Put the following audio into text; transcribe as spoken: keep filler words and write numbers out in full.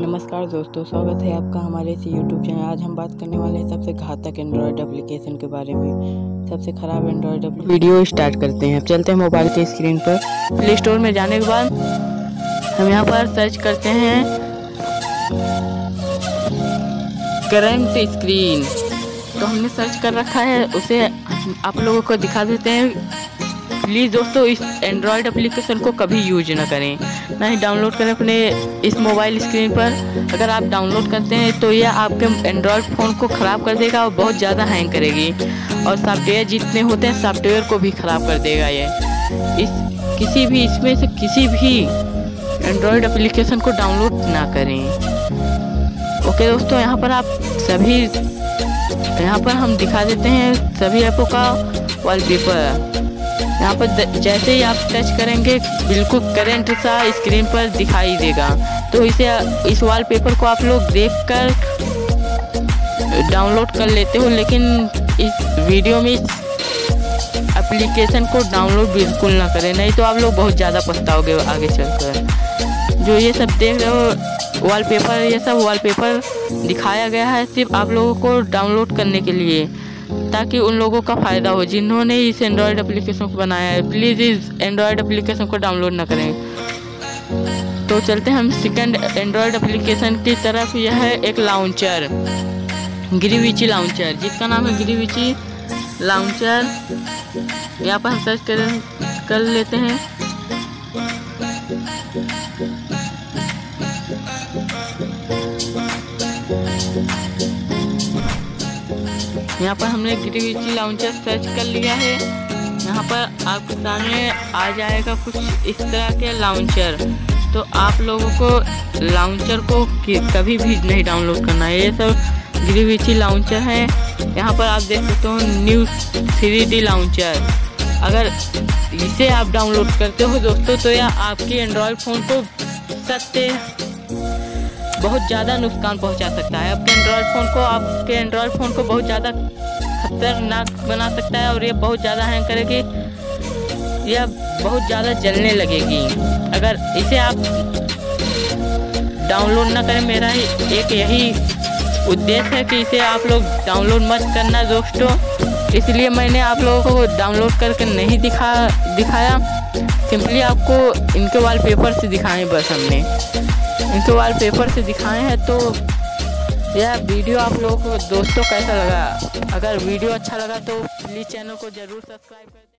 नमस्कार दोस्तों, स्वागत है आपका हमारे इस यूट्यूब चैनल। आज हम बात करने वाले हैं सबसे घातक एंड्रॉयड एप्लीकेशन के बारे में। सबसे ख़राब एंड्रॉयड एप्लीकेशन। वीडियो स्टार्ट करते हैं। चलते हैं मोबाइल के स्क्रीन पर। प्ले स्टोर में जाने के बाद हम यहाँ पर सर्च करते हैं करंट स्क्रीन। तो हमने सर्च कर रखा है, उसे आप लोगों को दिखा देते हैं। प्लीज़ दोस्तों, इस एंड्रॉयड एप्लीकेशन को कभी यूज ना करें, ना ही डाउनलोड करें अपने इस मोबाइल स्क्रीन पर। अगर आप डाउनलोड करते हैं तो यह आपके एंड्रॉयड फ़ोन को ख़राब कर देगा और बहुत ज़्यादा हैंग करेगी, और सॉफ्टवेयर जितने होते हैं सॉफ्टवेयर को भी ख़राब कर देगा ये। इस किसी भी इसमें से किसी भी एंड्रॉयड एप्लीकेशन को डाउनलोड ना करें। ओके दोस्तों, यहाँ पर आप सभी यहाँ पर हम दिखा देते हैं सभी ऐपों का वॉलपेपर। यहाँ पर जैसे ही आप टच करेंगे बिल्कुल करंट सा स्क्रीन पर दिखाई देगा। तो इसे इस वॉलपेपर को आप लोग देखकर डाउनलोड कर लेते हो, लेकिन इस वीडियो में एप्लीकेशन को डाउनलोड बिल्कुल ना करें, नहीं तो आप लोग बहुत ज़्यादा पछताओगे आगे चलकर। जो ये सब देख रहे हो वॉलपेपर, ये सब वॉलपेपर दिखाया गया है सिर्फ आप लोगों को डाउनलोड करने के लिए, ताकि उन लोगों का फ़ायदा हो जिन्होंने इस एंड्रॉयड एप्लीकेशन को बनाया है। प्लीज़ इस एंड्रॉयड एप्लीकेशन को डाउनलोड ना करें। तो चलते हैं हम सेकंड एंड्रॉयड एप्लीकेशन की तरफ। यह है एक लाउंचर, ग्रीविची लाउंचर, जिसका नाम है ग्रीविची लाउंचर। यहाँ पर हम सर्च कर कर लेते हैं। यहाँ पर हमने ग्रीविची लाउंचर सर्च कर लिया है। यहाँ पर आपके सामने आ जाएगा कुछ इस तरह के लाउंचर। तो आप लोगों को लाउंचर को कभी भी नहीं डाउनलोड करना है। ये सब ग्रीविची लाउंचर है। यहाँ पर आप देख सकते हो न्यू थ्री डी लाउंचर। अगर इसे आप डाउनलोड करते हो दोस्तों, तो यह आपके एंड्रॉयड फ़ोन को सत्य बहुत ज़्यादा नुकसान पहुंचा सकता है। आपके एंड्रॉयड फ़ोन को आपके एंड्रॉयड फ़ोन को बहुत ज़्यादा खतरनाक बना सकता है, और ये बहुत ज़्यादा हैंग करेगी, यह बहुत ज़्यादा जलने लगेगी। अगर इसे आप डाउनलोड ना करें, मेरा ही एक यही उद्देश्य है कि इसे आप लोग डाउनलोड मत करना दोस्तों। इसलिए मैंने आप लोगों को डाउनलोड करके नहीं दिखा दिखाया सिंपली आपको इनके वॉलपेपर से दिखाएं, बस हमने इनके वॉलपेपर से दिखाए हैं। तो यह वीडियो आप लोगों को दोस्तों कैसा लगा? अगर वीडियो अच्छा लगा तो प्लीज़ चैनल को ज़रूर सब्सक्राइब करें।